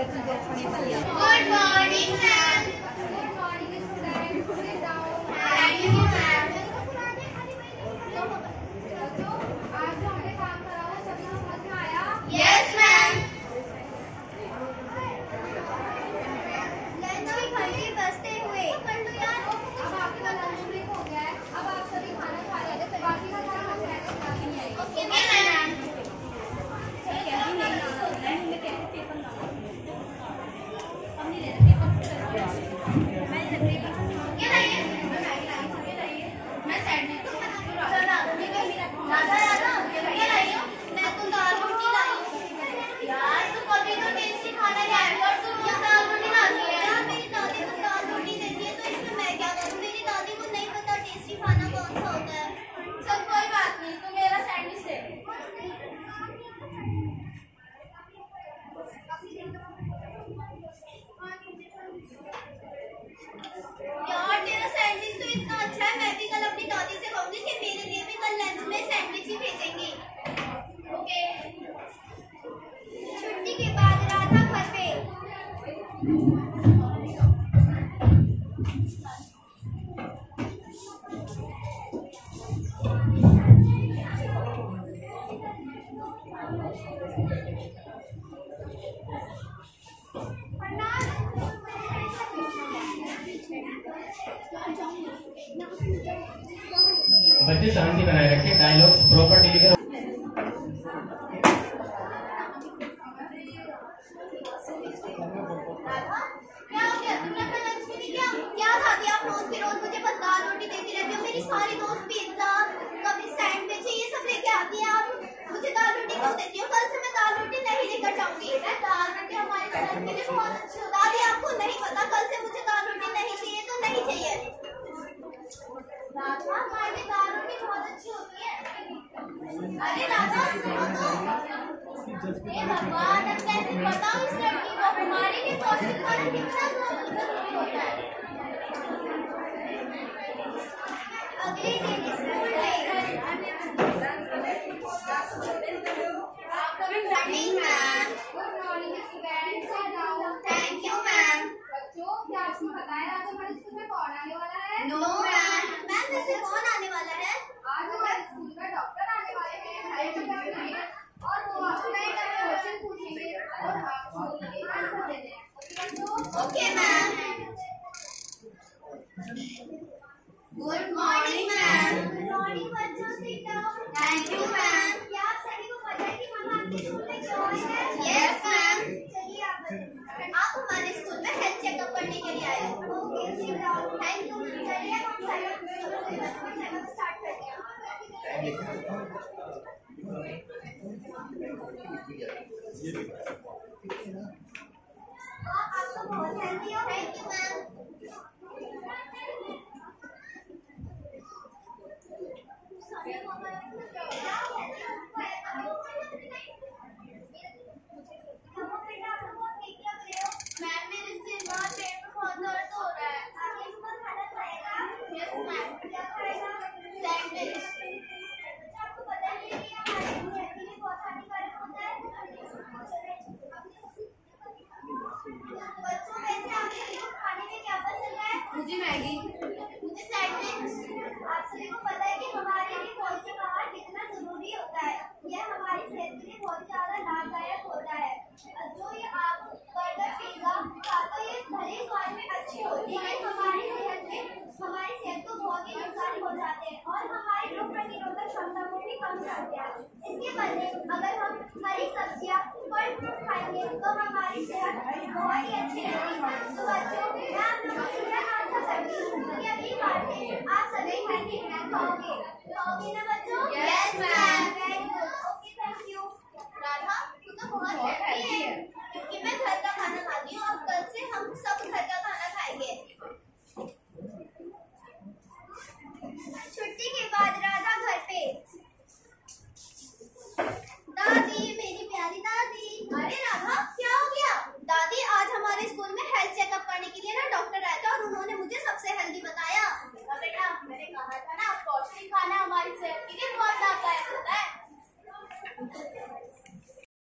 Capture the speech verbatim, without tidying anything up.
Good morning, ma'am. Good morning, students. Sit down. Thank you, ma'am. बच्चों, आज जो हमने काम करा वो सभी को समझ में आया? Yes, ma'am. लंच की घंटी बजते हुए कर लो यार। अब आपका लंच ब्रेक हो गया है। अब आप सभी खाना खा रहे थे। बाकी का काम हम रहने खा नहीं आएंगे। Okay ma'am. बच्चे शांति बनाए रखें, डायलॉग्स प्रॉपर डिलीवर। सारी दोस्त पिज्जा, कभी सैंडविच, ये सब लेके आती है। आप मुझे दाल रोटी क्यों देती हो? कल से मैं दाल रोटी नहीं लेकर जाऊंगी। दाल रोटी हमारे सेहत के लिए बहुत अच्छी होती है। दादी आपको नहीं पता, कल से मुझे दाल रोटी नहीं चाहिए तो नहीं चाहिए। राधा, हमारे दाल रोटी बहुत अच्छी होती है। अरे राधा सुनो तो। हे भगवान, अब कैसे बताऊं इस लड़की को हमारे लिए पौष्टिक खाना कितना जरूरी होता है। अगले दिन स्कूल में good morning ma'am. Good morning students. Sit down. Thank you ma'am. बच्चों, क्या आपको पता है आज हमारे स्कूल में कौन आने वाला है? No ma'am. मैम वैसे कौन आने वाला है? आज हमारे स्कूल में डॉक्टर आने वाले हैं और वो आपसे नए नए क्वेश्चन पूछेंगे और आपको उनके आंसर देने हैं। Okay ma'am. Good morning ma'am. Good morning बच्चों, sit down. Thank you ma'am. क्या आप सभी को पता है कि हम आपके स्कूल में क्यों आए हैं? Yes ma'am. चलिए आप आप हमारे स्कूल में हेल्थ चेकअप करने के लिए आए हो। Okay sit down. Thank you. चलिए हम चेकअप स्टार्ट करते हैं। आप आपको बहुत हेल्दी हो। Thank you ma'am. मुझे मैगी। मुझे सैंडविच। आप सभी को पता है कि हमारे लिए पौष्टिक आहार कितना जरूरी होता है। यह हमारी सेहत के लिए बहुत ज्यादा लाभदायक होता है। जो ये आप बर्गर, पिज्जा खाते हो, ये भले स्वाद में अच्छी होती है, हमारी सेहत में हमारी सेहत को बहुत ही नुकसान पहुंचाते हैं और हमारी रोग प्रतिरोधक क्षमता को भी कम करते हैं। इसके बदले अगर हम हरी सब्जियां, फल फ्रूट खाएंगे तो हमारी सेहत बहुत ही अच्छी रहेगी। तो बच्चों, मैं आप लोगों से यह आशा करती हूँ कि अगली बार से आप सभी हेल्दी खाओगे। खाओगे ना बच्चों? Yes ma'am. Very good. Okay thank you. Radha, तू तो बहुत हेल्दी है क्योंकि मैं घर का खाना खाती हूँ। अब कल से हम सब घर का खाना खाएंगे। छुट्टी के बाद राधा घर पे। दादी, मेरी प्यारी दादी। अरे राधा, क्या हो गया? दादी, आज हमारे स्कूल में हेल्थ चेकअप करने के लिए ना डॉक्टर आया था और उन्होंने मुझे सबसे हेल्दी बताया। बेटा, मैंने कहा था ना, पौष्टिक खाना हमारी सेहत के लिए बहुत